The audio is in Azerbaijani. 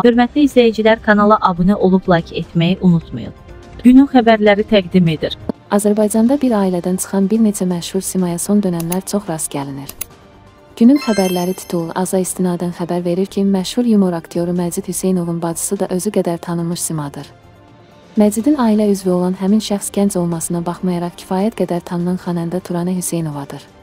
Hörmətli izləyicilər, kanala abunə olub like etməyi unutmayın. Günün xəbərləri təqdim edir. Azərbaycanda bir ailədən çıxan bir neçə məşhur simaya son dönəmlər çox rast gəlinir. Günün xəbərləri titulu Aza istinadən xəbər verir ki, məşhur yumor aktyoru Məcid Hüseynovun bacısı da özü qədər tanınmış simadır. Məcidin ailə üzvü olan həmin şəxs gənc olmasına baxmayaraq kifayət qədər tanınan xanəndə Turanə Hüseynovadır.